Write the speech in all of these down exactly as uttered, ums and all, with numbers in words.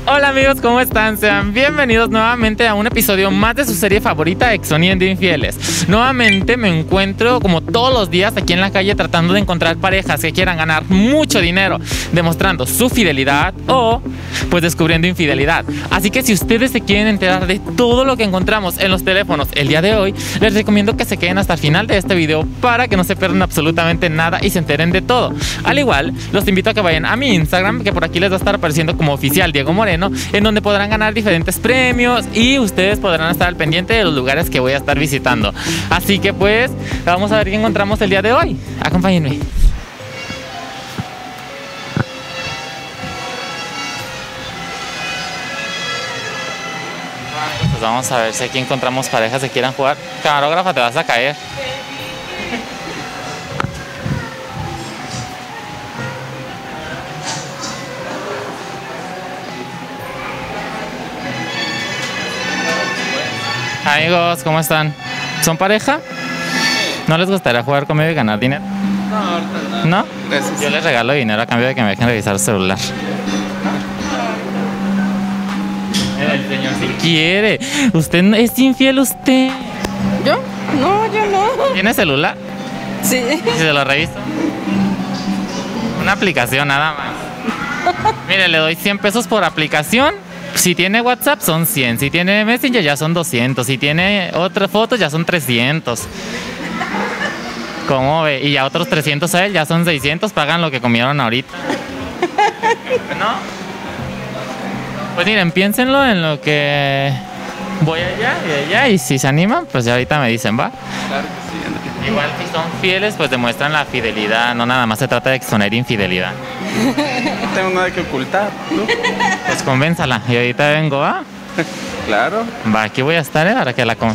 Hola amigos, ¿cómo están? Sean bienvenidos nuevamente a un episodio más de su serie favorita, Exoniendo Infieles. Nuevamente me encuentro como todos los días aquí en la calle tratando de encontrar parejas que quieran ganar mucho dinero demostrando su fidelidad o pues descubriendo infidelidad. Así que si ustedes se quieren enterar de todo lo que encontramos en los teléfonos el día de hoy, les recomiendo que se queden hasta el final de este video para que no se pierdan absolutamente nada y se enteren de todo. Al igual, los invito a que vayan a mi Instagram, que por aquí les va a estar apareciendo como oficial Diego Moreno, en donde podrán ganar diferentes premios y ustedes podrán estar al pendiente de los lugares que voy a estar visitando. Así que pues vamos a ver qué encontramos el día de hoy. Acompáñenme. Pues vamos a ver si aquí encontramos parejas que quieran jugar. Camarógrafa, te vas a caer. Amigos, ¿cómo están? ¿Son pareja? ¿No les gustaría jugar conmigo y ganar dinero? No, ahorita no. ¿No? Gracias. Yo les regalo dinero a cambio de que me dejen revisar su celular. El señor si quiere. ¿Usted no- es infiel usted? ¿Yo? No, yo no. ¿Tiene celular? Sí. ¿Y se lo reviso? Una aplicación nada más. Mire, le doy cien pesos por aplicación. Si tiene WhatsApp son cien, si tiene Messenger ya son doscientos, si tiene otras fotos ya son trescientos. ¿Cómo ve? Y ya otros trescientos a él, ya son seiscientos, pagan lo que comieron ahorita. ¿No? Pues miren, piénsenlo en lo que voy allá y allá, y si se animan, pues ya ahorita me dicen, ¿va? Claro que sí, André. Igual si son fieles, pues demuestran la fidelidad, no nada más se trata de exponer infidelidad. No tengo nada que ocultar, ¿no? Pues convénzala, y ahorita vengo, ¿va? Claro. Va, aquí voy a estar, ¿eh? Para que la con...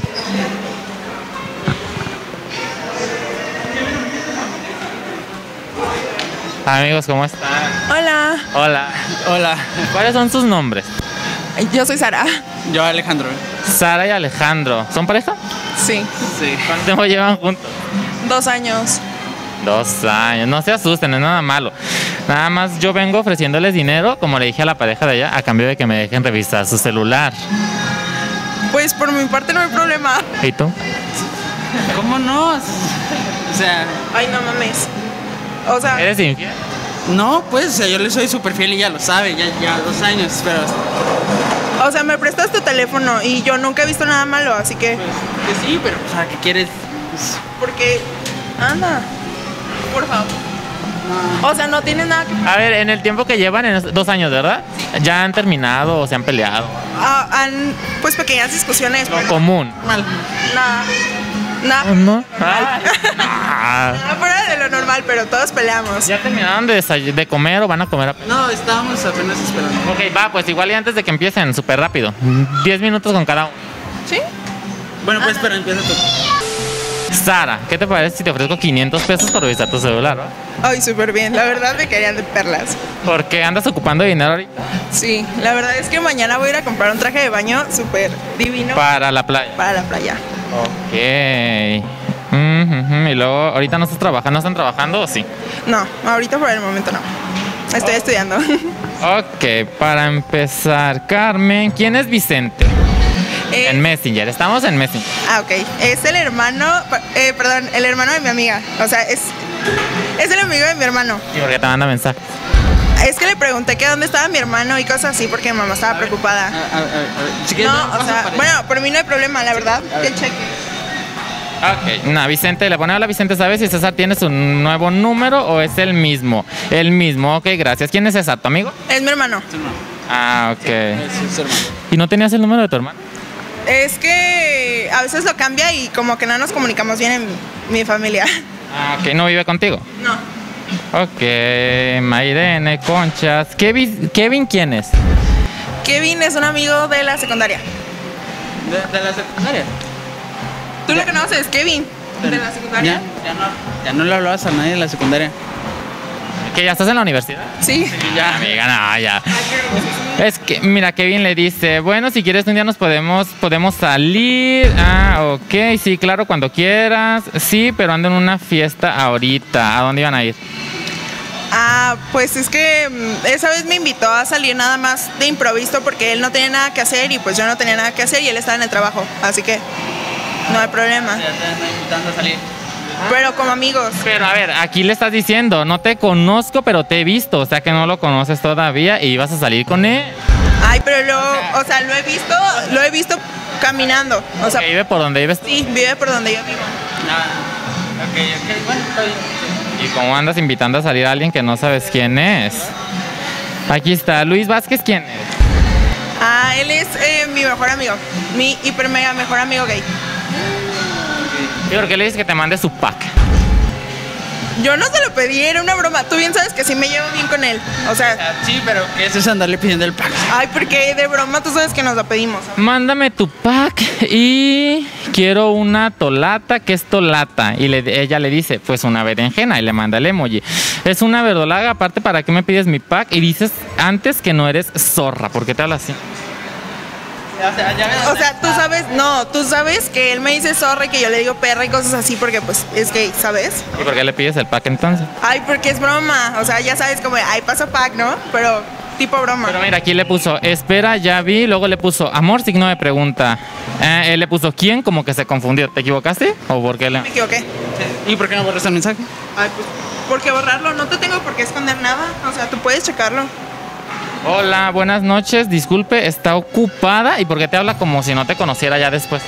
Amigos, ¿cómo están? Hola. Hola. Hola. ¿Cuáles son sus nombres? Yo soy Sara. Yo, Alejandro. Sara y Alejandro. ¿Son pareja? Sí. Sí. ¿Cuánto tiempo llevan juntos? Dos años. Dos años. No se asusten, no es nada malo. Nada más yo vengo ofreciéndoles dinero, como le dije a la pareja de allá, a cambio de que me dejen revisar su celular. Pues por mi parte no hay problema. ¿Y tú? ¿Cómo no? O sea, Ay, no mames. O sea, ¿Eres infiel? no, pues, o sea, yo le soy súper fiel y ya lo sabe, ya, ya dos años, pero o sea, me prestas tu teléfono y yo nunca he visto nada malo, así que pues, que sí, pero, o sea, ¿qué quieres? Pues, porque anda. Por favor. no. O sea, no tienes nada que A ver, en el tiempo que llevan, en estos dos años, ¿verdad? ¿Ya han terminado o se han peleado? ah, han, pues pequeñas discusiones, Lo pero común. Mal. nada. Nada. ¿No? Normal. Ah. Nada fuera de lo normal, pero todos peleamos. ¿Ya terminaron de, desay- de comer o van a comer apenas? No, estábamos apenas esperando. Ok, va, pues igual y antes de que empiecen, súper rápido. Diez minutos con cada uno. ¿Sí? Bueno, pues, espera, empieza tú. Sara, ¿qué te parece si te ofrezco quinientos pesos por revisar tu celular? ¿Va? Ay, súper bien. La verdad me querían de perlas. ¿Por qué andas ocupando dinero ahorita? Sí, la verdad es que mañana voy a ir a comprar un traje de baño súper divino Para la playa. para la playa. Ok. Mm, ujú. Y luego, ¿ahorita no estás trabajando? ¿No están trabajando o sí? No, ahorita por el momento no. Estoy estudiando. Ok, para empezar, Carmen, ¿quién es Vicente? Eh, En Messenger, estamos en Messenger. ah, ok. Es el hermano, eh, perdón, el hermano de mi amiga. O sea, es, es el amigo de mi hermano. ¿Y por qué te manda mensaje? Es que le pregunté que dónde estaba mi hermano y cosas así porque mi mamá estaba A preocupada. ver, a ver, a ver, si quieres, No, vamos o a sea, pareja. bueno, por mí no hay problema, la verdad. A Que ver. cheque. Ok, no, Vicente, le pone a la Vicente, ¿sabes si César tiene su nuevo número o es el mismo? El mismo, ok, gracias. ¿Quién es César, tu amigo? Es mi hermano. Su hermano. Ah, ok. Es su hermano. ¿Y no tenías el número de tu hermano? Es que a veces lo cambia y como que no nos comunicamos bien en mi familia. Ah, ok, ¿no vive contigo? No. Ok, Mairene, Conchas. Kevin, ¿Kevin quién es? Kevin es un amigo de la secundaria. ¿De, de la secundaria? ¿Tú lo conoces, Kevin? ¿De la secundaria? Ya, ya no, ya no le hablabas a nadie de la secundaria. ¿Que ya estás en la universidad? Sí. Ya, amiga, no, ya. Es que, mira, Kevin le dice, bueno, si quieres un día nos podemos, podemos salir. Ah, ok, sí, claro, cuando quieras. Sí, pero ando en una fiesta ahorita. ¿A dónde iban a ir? Ah, pues es que mm, esa vez me invitó a salir nada más de improviso porque él no tenía nada que hacer y pues yo no tenía nada que hacer y él estaba en el trabajo, así que no hay problema. Ya te ando invitando a salir. Pero como amigos. Pero a ver, aquí le estás diciendo, no te conozco, pero te he visto, o sea que no lo conoces todavía y vas a salir con él. Ay, pero lo, o sea, lo he visto, lo he visto caminando. O sea, Que vive por donde vives. sí, vive por donde yo vivo. Ah, ok, ok, bueno, está bien. ¿Y cómo andas invitando a salir a alguien que no sabes quién es? Aquí está, Luis Vázquez, ¿quién es? Ah, él es eh, mi mejor amigo, mi hiper mega mejor amigo gay. ¿Y por qué le dices que te mande su pack? Yo no se lo pedí, era una broma. Tú bien sabes que sí me llevo bien con él. O sea, Ah, sí, pero ¿qué es eso andarle pidiendo el pack? ay, porque de broma tú sabes que nos lo pedimos. Mándame tu pack y quiero una tolata. ¿Qué es tolata? Y le- ella le dice, pues una berenjena, y le manda el emoji. Es una verdolaga, aparte, ¿para qué me pides mi pack? Y dices antes que no eres zorra. ¿Por qué te hablas así? O sea, ya ves. O sea, tú sabes, no, tú sabes que él me dice zorra y que yo le digo perra y cosas así porque pues es gay, ¿sabes? ¿Y por qué le pides el pack entonces? Ay, porque es broma. O sea, ya sabes como, ay, pasa pack, ¿no? Pero tipo broma. Pero mira, aquí le puso, espera, ya vi. Luego le puso, amor, signo de pregunta. Eh, él le puso, ¿quién? Como que se confundió. ¿Te equivocaste? ¿O por qué le...? Me equivoqué. ¿Y por qué no borras el mensaje? Ay, pues, ¿por qué borrarlo? No te tengo por qué esconder nada. O sea, tú puedes checarlo. Hola, buenas noches. Disculpe, está ocupada. ¿Y por qué te habla como si no te conociera ya después?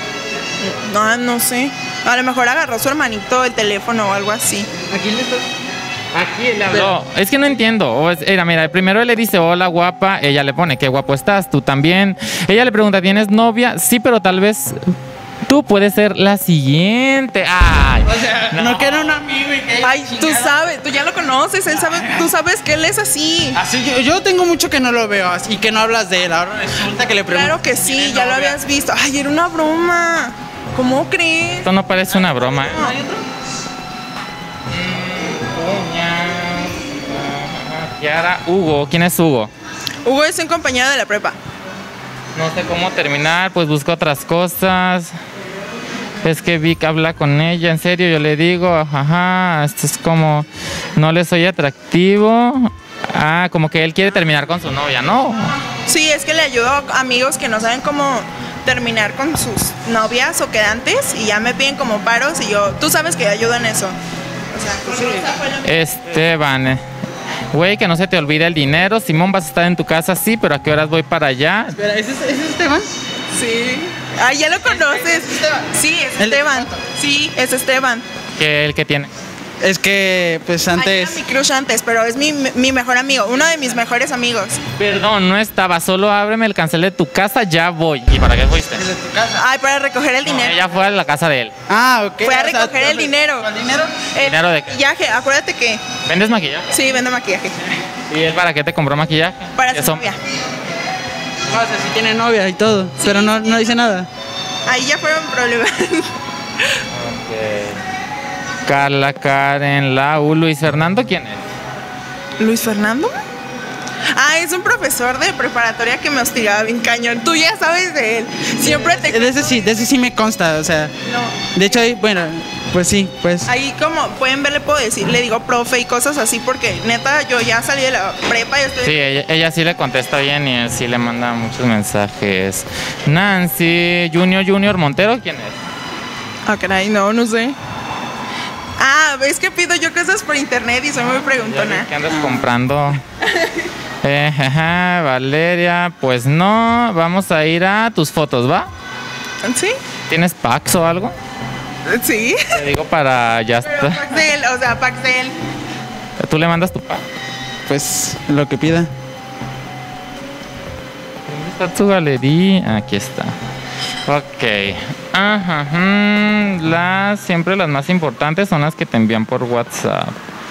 No, no sé. A lo mejor agarró su hermanito el teléfono o algo así. Aquí le estás. Aquí le habló. Es que no entiendo. O es- era, mira, primero él le dice, hola, guapa. Ella le pone, qué guapo estás, tú también. Ella le pregunta, ¿tienes novia? Sí, pero tal vez tú puedes ser la siguiente. Ay. O sea, no, que era un amigo y que. Ay, tú chingada. sabes, tú ya lo conoces, él sabe, tú sabes que él es así. Así, yo, yo tengo mucho que no lo veo así que no hablas de él. Ahora resulta que le pregunto. Claro que sí, ¿tiene ya lo novia? habías visto. Ay, era una broma. ¿Cómo crees? Esto no parece una broma. ¿eh? No. ¿Hay otro? Kiara, Hugo. ¿Quién es Hugo? Hugo es un compañero de la prepa. No sé cómo terminar, pues busco otras cosas. Es que Vic habla con ella, en serio, yo le digo, ajá, esto es como, no le soy atractivo. Ah, como que él quiere terminar con su novia, ¿no? Sí, es que le ayudo a amigos que no saben cómo terminar con sus novias o quedantes y ya me piden como paros y yo, tú sabes que yo ayudo en eso. O sea, pues, esa fue la- Esteban, eh, güey, que no se te olvide el dinero. Simón, vas a estar en tu casa, sí, pero ¿a qué horas voy para allá? Espera, ¿ese es, ese es Esteban? Sí. Ay, ya lo conoces. Esteban? Sí, es ¿El de Esteban. cuánto? Sí, es Esteban. Que el que tiene. Es que, pues Ay, antes. era mi crush antes, pero es mi, mi mejor amigo, uno de mis mejores amigos. Perdón, no estaba, solo ábreme el cancel de tu casa, ya voy. ¿Y para qué fuiste? ¿Es de tu casa? Ay, para recoger el No, dinero. ella fue a la casa de él. Ah, ok. Fue a o sea, recoger el ¿tú- dinero. ¿El dinero? El ¿Dinero de qué? maquillaje, acuérdate que ¿Vendes maquillaje? sí, vendo maquillaje. ¿Y él para qué te compró maquillaje? Para Eso- su novia. No, o sea, sí tiene novia y todo, pero no, no dice nada. Ahí ya fueron problemas. Carla, Karen, Lau, Luis Fernando, ¿quién es? ¿Luis Fernando? Ah, es un profesor de preparatoria que me hostigaba bien cañón. Tú ya sabes de él. Siempre te... De ese sí, de ese sí me consta, o sea. No. De hecho, ahí, bueno, pues sí, pues. Ahí como pueden ver le puedo decir, le digo profe y cosas así porque neta yo ya salí de la prepa y estoy... Sí, ella, ella sí le contesta bien y él sí le manda muchos mensajes. Nancy, Junior, Junior Montero, ¿quién es? Ah, caray, no, no sé. Ah, es que pido yo cosas por internet y soy muy Ya vi preguntona. que andas comprando. Eh, ajá, Valeria, pues no, vamos a ir a tus fotos, ¿va? ¿Sí? ¿Tienes Pax o algo? Sí. Te digo para ya Pero está. Paxel, o sea, Paxel. Tú le mandas tu Pax. Pues lo que pida. ¿Dónde está tu galería? Aquí está. Ok. Ajá. mm, Las, siempre las más importantes son las que te envían por WhatsApp.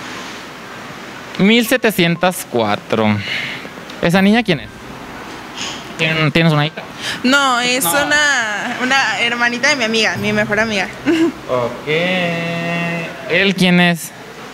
mil setecientos cuatro. ¿Esa niña quién es? ¿Tien- ¿Tienes una hija? No, es No. una, una hermanita de mi amiga, mi mejor amiga. Ok. ¿Él quién es?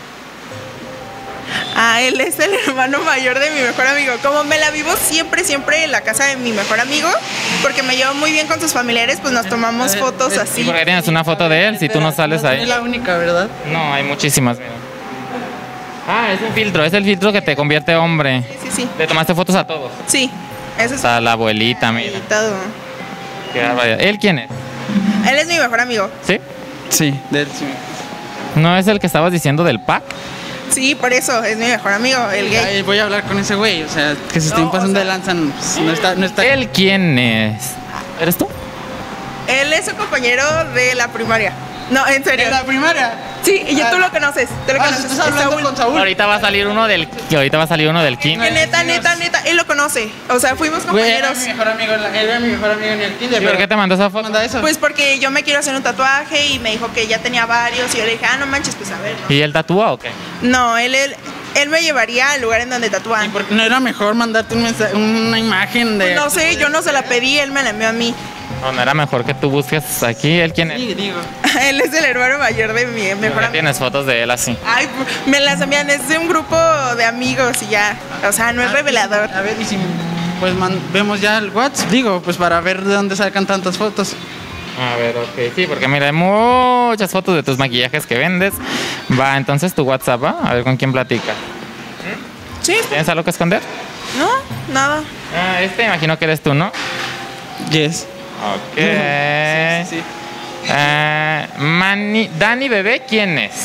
Ah, él es el hermano mayor de mi mejor amigo. Como me la vivo siempre, siempre en la casa de mi mejor amigo, porque me llevo muy bien con sus familiares, pues nos tomamos fotos ¿Y así. por qué Eh, tienes una foto de él si tú no sales No ahí? es la única, ¿verdad? No, hay muchísimas, mira. Ah, es un filtro, es el filtro que te convierte hombre. Sí, sí, sí. Le tomaste fotos a todos. Sí, eso es. Hasta la abuelita, mira. Y todo. Qué barbaridad. ¿Él quién es? Él es mi mejor amigo. ¿Sí? Sí, de él sí. ¿No es el que estabas diciendo del pack? Sí, por eso, es mi mejor amigo, el gay. Ay, voy a hablar con ese güey, o sea, que se estén No, pasando o sea- de lanza, no, pues, no está, no está. ¿Él quién es? ¿Eres tú? Él es su compañero de la primaria. No, en serio. ¿En la primaria? Sí, y tú lo conoces. Tú lo Ah, conoces. estás hablando Saúl. con Saúl. Ahorita va a salir uno del que ahorita va a salir uno del King. Que neta, neta, neta, él lo conoce. O sea, fuimos Güey, era compañeros. mi mejor amigo, en la- él era mi mejor amigo en el kinder. ¿Y por qué te mandó esa foto? manda eso? Pues porque yo me quiero hacer un tatuaje y me dijo que ya tenía varios y yo le dije, ah, no manches, pues a ver. ¿Y él tatúa o qué? No, él, él, él me llevaría al lugar en donde ¿Y tatúan. por qué no era mejor mandarte un mensaje, una imagen de. No sé, yo no se la pedí, él me la envió a mí. ¿O no era mejor que tú busques aquí? ¿Él quién es? Sí, digo. Él es el hermano mayor de mi mejor ¿Por qué amigo. tienes fotos de él así? Ay, me las envían, es de un grupo de amigos y ya. O sea, no es revelador. A ver, y si pues man- vemos ya el WhatsApp, digo, pues para ver de dónde sacan tantas fotos. A ver, ok, sí, porque mira, hay muchas fotos de tus maquillajes que vendes. Va, entonces tu WhatsApp, ¿va? A ver con quién platica. Sí, ¿Tienes algo que esconder? no, nada. Ah, este imagino que eres tú, ¿no? Yes. Ok. Sí, sí, sí. Ah, Mani, Dani Bebé, ¿quién es?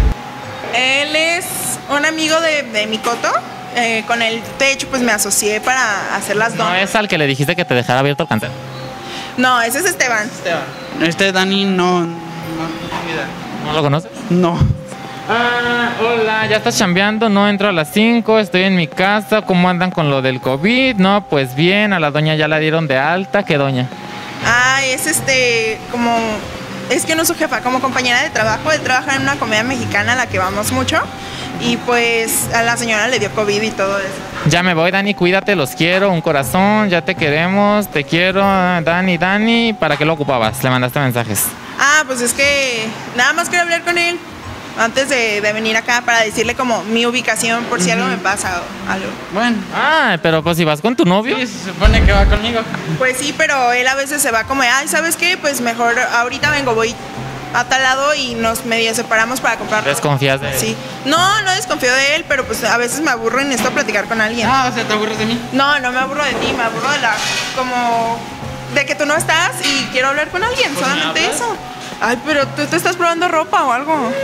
Él es un amigo de, de mi coto. Eh, con él, de hecho, pues me asocié para hacer las No donas. es al que le dijiste que te dejara abierto el cancel. No, ese es Esteban. Este Dani no. No, no tengo idea. ¿No lo conoces? No. Ah, hola, ya estás chambeando, no entro a las cinco, estoy en mi casa, ¿cómo andan con lo del COVID? No, pues bien, a la doña ya la dieron de alta, ¿qué doña? Ah, es este, como, es que no es su jefa, como compañera de trabajo. Él trabaja en una comedia mexicana a la que vamos mucho. Y pues a la señora le dio COVID y todo eso. Ya me voy, Dani, cuídate, los quiero, un corazón, ya te queremos, te quiero, Dani, Dani, ¿para qué lo ocupabas? Le mandaste mensajes. Ah, pues es que nada más quiero hablar con él antes de, de venir acá para decirle como mi ubicación por si algo me pasa o algo. Bueno. Ah, pero pues si vas con tu novio. Sí, se supone que va conmigo. Pues sí, pero él a veces se va como, de, ay, ¿sabes qué? Pues mejor ahorita vengo, voy a tal lado y nos medio separamos para comprar. ¿Desconfías de él? Sí. No, no desconfío de él, pero pues a veces me aburro en esto platicar con alguien. Ah, o sea, ¿te aburres de mí? No, no me aburro de ti, me aburro de la, como, de que tú no estás y quiero hablar con alguien, Pues, ¿me solamente hablas? eso. Ay, pero tú te estás probando ropa o algo. Mm,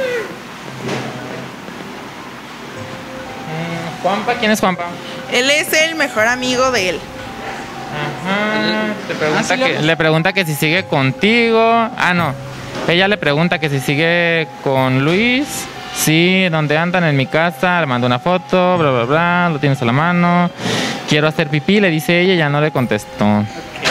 Juanpa, ¿quién es Juanpa? Él es el mejor amigo de él. Ajá. Te pregunta Ah, sí, que, lo- le pregunta que si sigue contigo. Ah, no. Ella le pregunta que si sigue con Luis. Sí, ¿dónde andan? En mi casa. Le mando una foto, bla, bla, bla. Lo tienes a la mano. Quiero hacer pipí, le dice ella, ya no le contestó.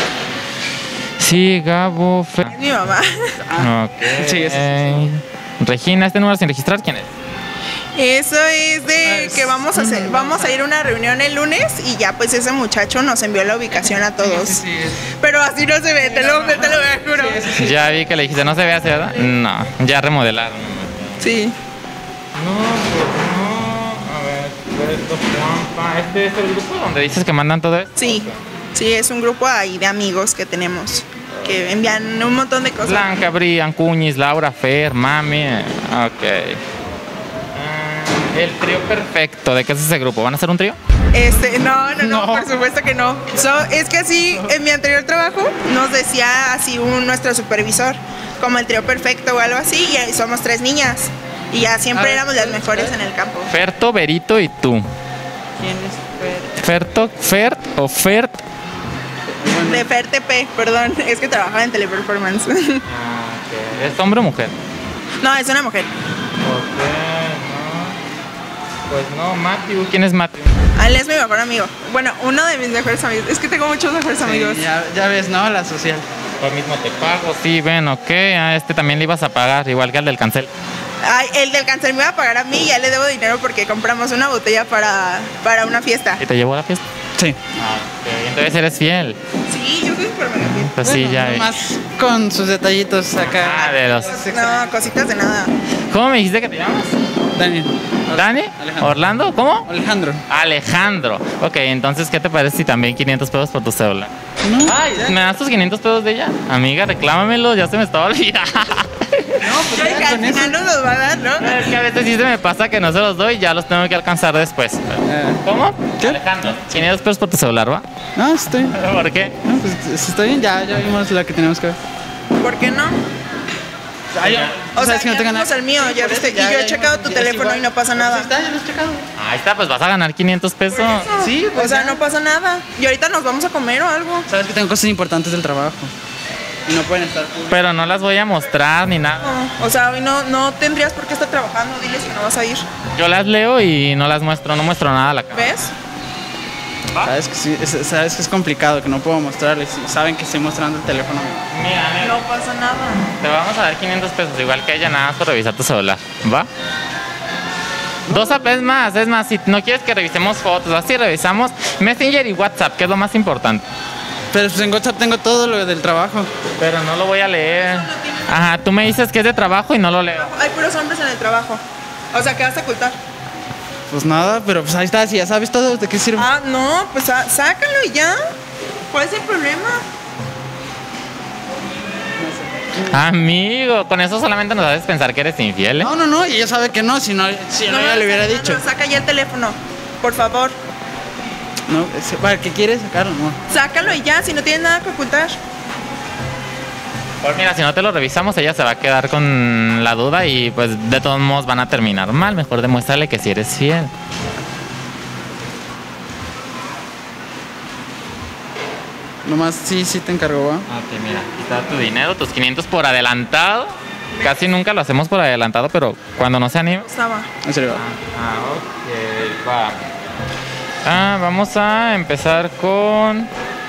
Sí, Gabo. Fe- Es mi mamá. Ok. Sí, eso Regina, este número sin registrar, ¿quién es? Eso es de Es que vamos a hacer, vamos a ir a una reunión el lunes y ya pues ese muchacho nos envió la ubicación a todos. Sí, sí, sí. Pero así no se ve, te lo, te lo juro. Sí, sí, sí. Ya vi que le dijiste, ¿no se ve así, verdad? No, ya remodelaron. Sí. No, pues no. A ver, esto, Juanpa. ¿Este es el grupo donde dices que mandan todo esto? Sí, sí, es un grupo ahí de amigos que tenemos que envían un montón de cosas. Blanca, Brian, Cuñiz, Laura, Fer, Mami. Ok. Ah, el trío perfecto. ¿De qué es ese grupo? ¿Van a ser un trío? Este, no, no, no, No. por supuesto que no. So, es que así, en mi anterior trabajo, nos decía así un, nuestro supervisor, como el trío perfecto o algo así, y ahí somos tres niñas. Y ya siempre A ver, éramos las mejores en el campo. Ferto, Berito y tú. ¿Quién es Fer? Ferto, Fert o Fert. De Fer T P, perdón, es que trabajaba en Teleperformance. Ah, ¿es hombre o mujer? No, es una mujer. Ok, no. Pues no, Matthew. ¿Quién es Matthew? Ah, él es mi mejor amigo. Bueno, uno de mis mejores amigos. Es que tengo muchos mejores amigos. Sí, ya, ya ves, ¿no? La social. Lo mismo te pago. Sí, ven, ok. A este también le ibas a pagar, igual que al del cancel. Ay, el del cáncer me iba a pagar a mí y ya le debo dinero porque compramos una botella para, para una fiesta. ¿Y te llevó a la fiesta? Sí. Ah, ok. Entonces eres fiel. Sí, yo soy súper mega fiel. Pues sí, ya. vi. Más con sus detallitos acá. Ah, de los. No, cositas de nada. ¿Cómo me dijiste que te llamas? Daniel. ¿Dani? Alejandro. ¿Orlando? ¿Cómo? Alejandro. Alejandro. Ok, entonces, ¿qué te parece si también quinientos pesos por tu cédula? No. Ay, ¿me das tus quinientos pesos de ella? Amiga, reclámamelo, ya se me estaba olvidando. Yo dije, al final no los va a dar, ¿no? Es que a veces sí se me pasa que no se los doy y ya los tengo que alcanzar después. Eh, ¿Cómo? ¿Qué? Alejandro, quinientos pesos por tu celular, ¿va? No, estoy. ¿Por qué? No, pues está bien, ya, ya vimos lo que tenemos que ver. ¿Por qué no? O sea, ya vimos el mío, ya viste. Y yo he checado tu teléfono y no pasa nada. Está, ya lo he checado. Ahí está, pues vas a ganar quinientos pesos. Sí, O sea, no pasa nada. Y ahorita nos vamos a comer o algo. Sabes que tengo cosas importantes del trabajo. Y no pueden estar públicas. Pero no las voy a mostrar ni nada. No, o sea, hoy no, no tendrías por qué estar trabajando. Diles que no vas a ir. Yo las leo y no las muestro, no muestro nada a la cámara. ¿Ves? Sabes que sí, es, sabes que es complicado, que no puedo mostrarles. y Saben que estoy mostrando el teléfono. Mira, nena, No pasa nada. te vamos a dar quinientos pesos, igual que ella, nada más por revisar tu celular, ¿va? Dos apps más, es más, si no quieres que revisemos fotos, así revisamos Messenger y WhatsApp, que es lo más importante. Pero pues en WhatsApp tengo todo lo del trabajo. Pero no lo voy a leer. Ajá, tú me dices que es de trabajo y no lo leo. Hay puros hombres en el trabajo. O sea, ¿qué vas a ocultar? Pues nada, pero pues ahí está, si ya sabes todo, ¿de qué sirve? Ah, no, pues ah, sácalo y ya. ¿Cuál es el problema? Amigo, con eso solamente nos haces pensar que eres infiel, ¿eh? No, no, no, y ella sabe que no, si no, si no, ya le hubiera dicho. Saca ya el teléfono, por favor. No, es- ¿para qué quieres sacarlo? No. Sácalo y ya, si no tienes nada que ocultar. Pues mira, si no te lo revisamos, ella se va a quedar con la duda y pues de todos modos van a terminar mal. Mejor demuéstrale que si eres fiel. Nomás sí, sí te encargo, ¿va? Ok, mira, aquí está tu dinero, tus quinientos por adelantado. Casi nunca lo hacemos por adelantado, pero cuando no se anima. Estaba. En serio, va. Ah, ok, va. Ah, vamos a empezar con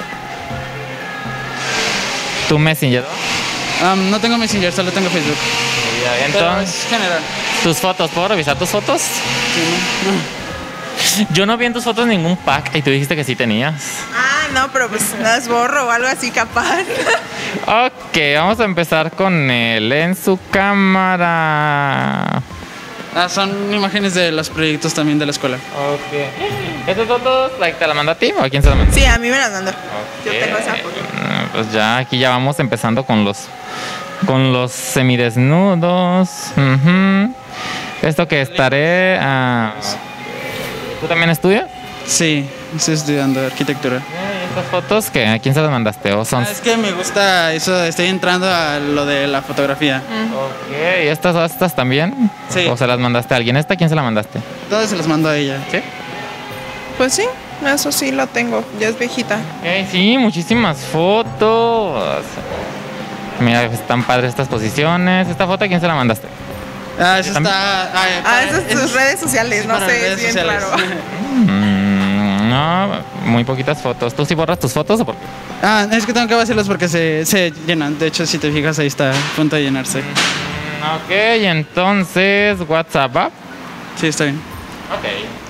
tu Messenger. Um, no tengo Messenger, solo tengo Facebook. Ya, Pero entonces, es general. tus fotos, ¿puedo revisar tus fotos? Sí, no, no. Yo no vi en tus fotos ningún pack y tú dijiste que sí tenías. Ah, no, pero pues las borro o algo así capaz. Ok, vamos a empezar con él en su cámara. Ah, son imágenes de los proyectos también de la escuela. Ok. ¿Estas fotos like, te la mandó a ti o a quién se la mandó? Sí, a mí me las mandó. Ok. Yo tengo esa foto. Ah, Pues ya aquí ya vamos empezando con los con los semidesnudos. Ujú. Esto que estaré. ah, ¿Tú también estudias? Sí, estoy estudiando arquitectura. ¿Y estas fotos que a quién se las mandaste? ¿O son? Ah, es que me gusta eso, estoy entrando a lo de la fotografía. Ok, ¿y estas, estas también? Sí. ¿O se las mandaste a alguien? ¿Esta a quién se la mandaste? Todas se las mando a ella. ¿Sí? Pues sí, eso sí lo tengo. Ya es viejita. Ok, sí, muchísimas fotos. Mira, están padres estas posiciones. ¿Esta foto a quién se la mandaste? Ah, eso También. está... ah, Ah, para- esas sus es- redes sociales, no para sé, redes es bien sociales. claro. Mm, no, muy poquitas fotos. ¿Tú sí borras tus fotos o por qué? Ah, es que tengo que vaciarlas porque se, se llenan. De hecho, si te fijas, ahí está a punto de llenarse. Mm, Ok, entonces, WhatsApp. ¿va? Sí, está bien. Ok.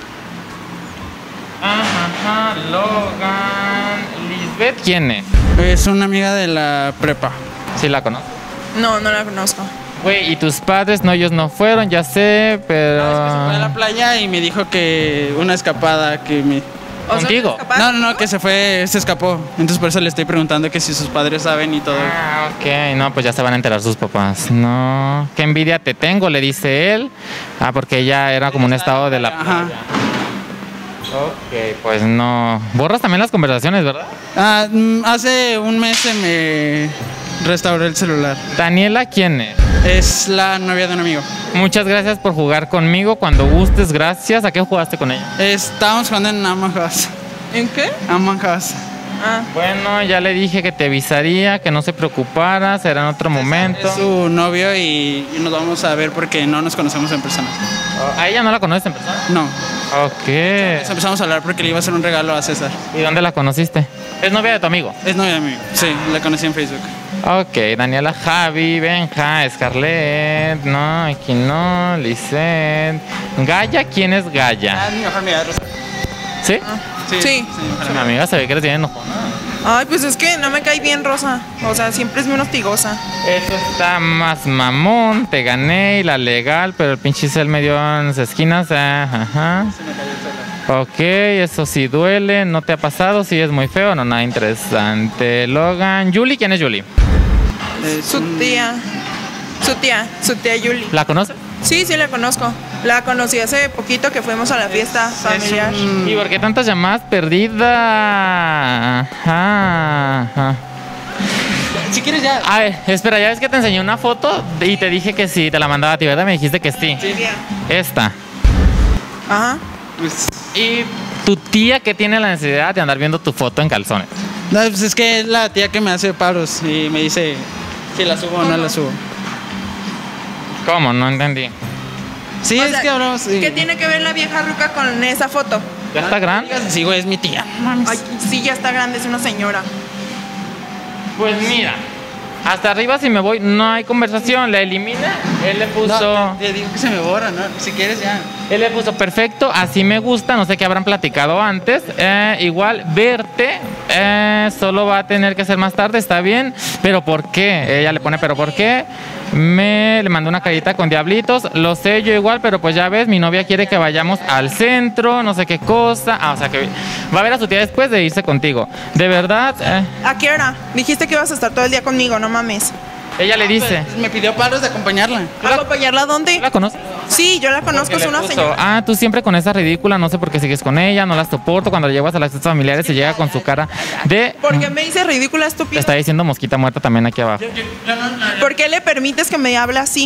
Ajá, ajá, Logan. Lisbeth, ¿quién es? Es una amiga de la prepa. Sí la conozco. No, no la conozco. Güey, ¿y tus padres? No, ellos no fueron, ya sé, pero... Ah, es que se fue a la playa y me dijo que una escapada que me... O sea, ¿Contigo? ¿escapar? No, no, no, que se fue, se escapó. Entonces por eso le estoy preguntando que si sus padres saben y todo. Ah, ok, no, pues ya se van a enterar sus papás. No, qué envidia te tengo, le dice él. Ah, porque ella era como un estado de la Ajá. playa. Ok, pues no. Borras también las conversaciones, ¿verdad? Ah, mm, hace un mes se me restauró el celular. Daniela, ¿quién es? Es la novia de un amigo. Muchas gracias por jugar conmigo. Cuando gustes, gracias. ¿A qué jugaste con ella? Estábamos jugando en Among Us. ¿En qué? Among Us. Ah, Bueno, ya le dije que te avisaría, que no se preocupara, será en otro momento. Es su novio y, y nos vamos a ver porque no nos conocemos en persona. ¿A ella no la conoces en persona? No. Ok. Nos empezamos a hablar porque le iba a hacer un regalo a César. ¿Y dónde la conociste? ¿Es novia de tu amigo? Es novia de mí. Sí, la conocí en Facebook. Ok, Daniela, Javi, Benja, Scarlett, no, aquí no, Lisette. Gaya, ¿quién es Gaya? Ah, mi mejor amiga. Rosa. ¿Sí? sí. mi mejor Mi amiga se ve que eres bien enojona. Ay, pues es que no me cae bien Rosa. O sea, siempre es muy hostigosa. Eso está más mamón, te gané y la legal, pero el pinche cel me dio en las esquinas. ah, Ajá. Ok, eso sí duele, ¿no te ha pasado? Sí es muy feo, no, nada interesante. Logan, Julie, ¿quién es Julie? Es Su un- tía. Su tía, su tía Yuli. ¿La conoces? Sí, sí la conozco. La conocí hace poquito que fuimos a la fiesta familiar. un- ¿Y por qué tantas llamadas perdidas? Ajá, ajá. Si quieres ya. A ver, espera, ya ves que te enseñé una foto y te dije que sí, te la mandaba a ti, ¿verdad? Me dijiste que sí. Esta. Ajá. Pues, Y tu tía que tiene la necesidad de andar viendo tu foto en calzones. no, pues es que es la tía que me hace paros y me dice si la subo o no la subo. ¿Cómo? No entendí. Sí, O es sea, que hablamos. Sí. ¿Qué tiene que ver la vieja ruca con esa foto? ¿Ya está grande? Sí, güey, es mi tía. Ay, sí, ya está grande, es una señora. Pues mira, hasta arriba si me voy no hay conversación, la elimina, él le puso... No, te, te digo que se me borra, ¿no? Si quieres ya. Él le puso perfecto, así me gusta, no sé qué habrán platicado antes. Eh, igual verte eh, solo va a tener que ser más tarde, está bien. Pero ¿por qué? Ella le pone, pero ¿por qué? Me le mandó una carita con diablitos, lo sé yo igual, pero pues ya ves, mi novia quiere que vayamos al centro, no sé qué cosa. Ah, o sea que va a ver a su tía después de irse contigo. De verdad, eh, ¿A qué hora? Dijiste que ibas a estar todo el día conmigo, no mames. ella le dice, Pues me pidió paros de acompañarla. la- ¿Acompañarla a dónde? ¿la conoces? Sí, yo la conozco, Porque es le una puso, señora. ah, tú siempre con esa ridícula, no sé por qué sigues con ella, no la soporto. Cuando le llevas a las fiestas familiares se llega con su cara de... ¿Por qué me dice ridícula, Te estúpida? está diciendo mosquita muerta también aquí abajo. ¿Por qué le permites que me hable así?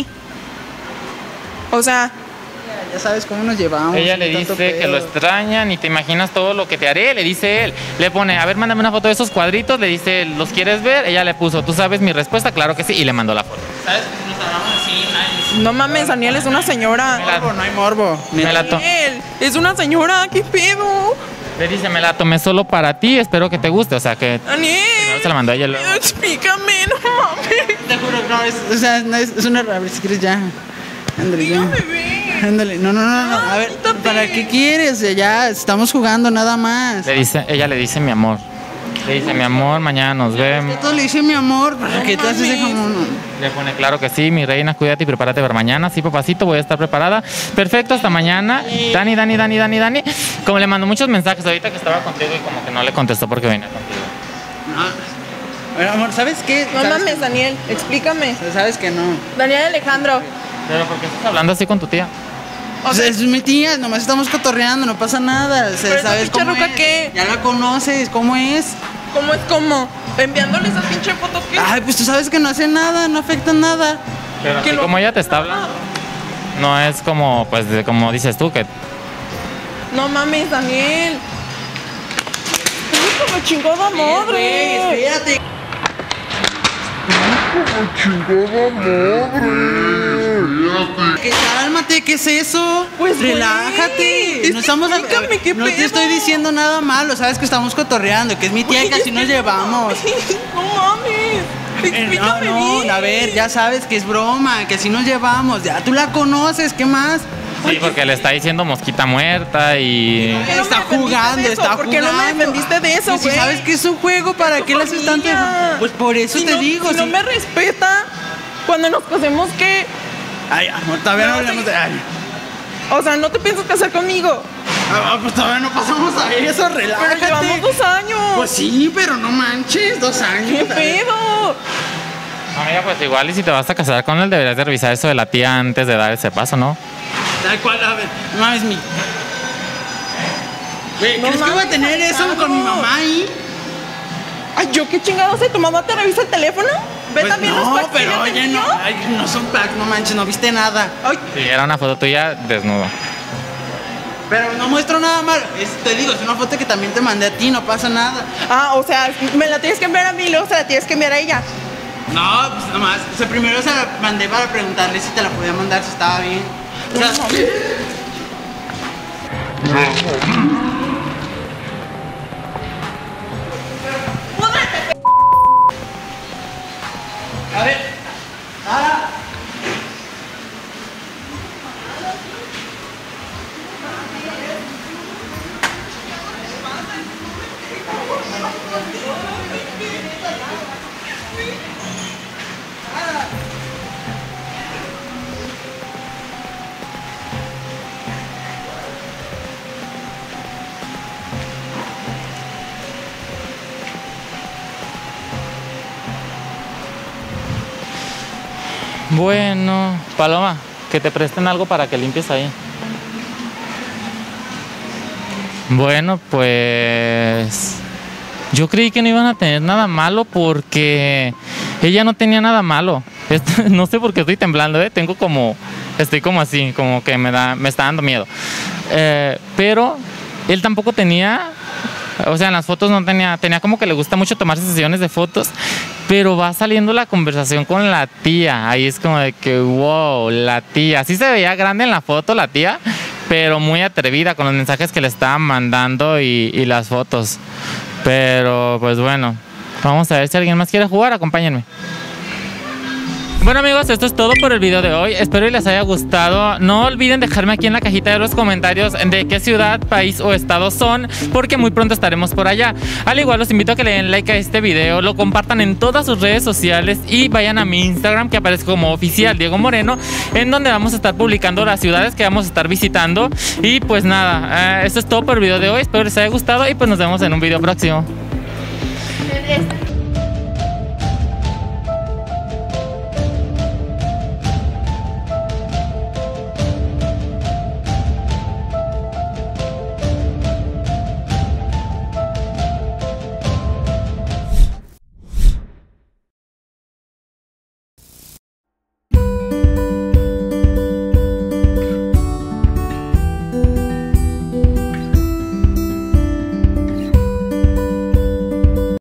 O sea, Ya sabes cómo nos llevamos. Ella le tanto dice que pedo. lo extraña, ni te imaginas todo lo que te haré, le dice él. Le pone, a ver, mándame una foto de esos cuadritos, le dice, él, ¿los quieres ver? Ella le puso, ¿tú sabes mi respuesta? Claro que sí, y le mandó la foto. ¿Sabes? Nos hablamos así, nice. no mames, Daniel es una señora. Morbo, no hay morbo. Me la to- Daniel, es una señora, ¿qué pedo? Le dice, me la tomé solo para ti, espero que te guste. O sea, que Daniel. primero se la mandó a ella y luego... Explícame, no mames. Te juro, no, es, o sea, no, es, es una. A ver si quieres ya. Ándale, ya. Dígame, ve. Ándale, no, no, no, no. A ver, quítate. ¿para qué quieres? Ya, ya, estamos jugando nada más. Le dice, ella le dice, mi amor. Le dice, mi amor, mañana nos vemos. Todo le dice mi amor, ¿para qué te haces de mames. jamón? Le pone, claro que sí, mi reina, cuídate y prepárate para mañana. Sí, papacito, voy a estar preparada. Perfecto, hasta mañana. Dani, Dani, Dani, Dani, Dani. Como le mandó muchos mensajes ahorita que estaba contigo y como que no le contestó porque venía contigo. No. A ver, amor, ¿sabes qué? No ¿Sabes mames, Daniel, explícame. que- Sabes que no. Daniel Alejandro. Pero ¿por qué estás hablando así con tu tía? O O sea, sea, es mi tía, nomás estamos cotorreando, no pasa nada. O sea, Pero esa ¿sabes pinche cómo ruca, es? ¿qué? Ya la conoces, ¿cómo es? ¿cómo es como? Enviándole esa pinche foto que. Ay, pues tú sabes que no hace nada, no afecta nada. Pero Que así lo- como ella te está hablando, no es como, pues, de- como dices tú, que No mames, Daniel. Es como chingada madre. Espérate. Que cálmate, ¿qué es eso? Pues, güey, relájate. es No que estamos explícame, ¿qué no te pedo? estoy diciendo nada malo, sabes que estamos cotorreando, que es mi tía y que así nos llevamos. No mames. Eh, No, Explícame no, bien. a ver, ya sabes que es broma, que así nos llevamos. Ya tú la conoces, ¿qué más? sí, porque le está diciendo mosquita muerta y... ¿Por qué no me Está defendiste jugando, de eso? está ¿Por jugando. qué no me defendiste de eso, Pues si güey? sabes que es un juego, ¿para Es qué tu le haces tanto? familia. Pues por eso Si te no- digo. Si no sí. me respeta, cuando nos casemos, ¿qué? Ay, amor, todavía no No, hablamos sí. de. Ay. O sea, no te piensas casar conmigo. Ah, pues todavía no pasamos a eso, Pero relájate. llevamos dos años. Pues sí, pero no manches, dos ¿Qué años. pedo? Amiga, pues igual y si te vas a casar con él deberías de revisar eso de la tía antes de dar ese paso, ¿no? Tal cual, a ver, no mames, mi. Güey, No ¿crees que voy a mames, tener eso Alejandro. con mi mamá ahí? Ay, ¿yo qué chingados sé? ¿Tu mamá te revisa el teléfono? ¿Ve Pues también no, los packs que pero yo te oye, enseño? no, ay, no son packs, no manches, no viste nada. Ay, Sí, era una foto tuya desnudo. Pero no muestro nada mal. Es- te digo, es una foto que también te mandé a ti, no pasa nada. ah, o sea, me la tienes que enviar a mí y luego se la tienes que enviar a ella. No, pues nomás. O sea, primero se la mandé para preguntarle si te la podía mandar, si estaba bien. O sea, a ver. Ah. Bueno, Paloma, que te presten algo para que limpies ahí. Bueno, pues yo creí que no iban a tener nada malo porque ella no tenía nada malo. Esto, no sé por qué estoy temblando, ¿eh? Tengo como, estoy como así, como que me da, me está dando miedo. Eh, pero él tampoco tenía, o sea, en las fotos no tenía, tenía como que le gusta mucho tomarse sesiones de fotos, pero va saliendo la conversación con la tía. Ahí es como de que, wow, la tía. Sí se veía grande en la foto la tía, pero muy atrevida con los mensajes que le estaban mandando y, y las fotos. Pero pues bueno, vamos a ver si alguien más quiere jugar, acompáñenme. Bueno amigos, esto es todo por el video de hoy. Espero que les haya gustado. No olviden dejarme aquí en la cajita de los comentarios de qué ciudad, país o estado son, porque muy pronto estaremos por allá. Al igual los invito a que le den like a este video, lo compartan en todas sus redes sociales y vayan a mi Instagram, que aparece como oficial Diego Moreno, en donde vamos a estar publicando las ciudades que vamos a estar visitando. Y pues nada, eh, esto es todo por el video de hoy. Espero les haya gustado y pues nos vemos en un video próximo.